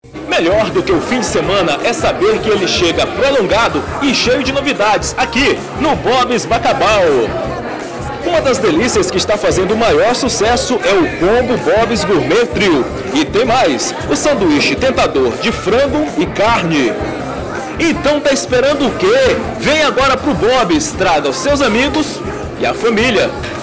Melhor do que o fim de semana é saber que ele chega prolongado e cheio de novidades aqui no Bob's Bacabal. Uma das delícias que está fazendo o maior sucesso é o combo Bob's Gourmet Trio. E tem mais, o sanduíche tentador de frango e carne. Então tá esperando o quê? Vem agora pro Bob's, traga os seus amigos e a família.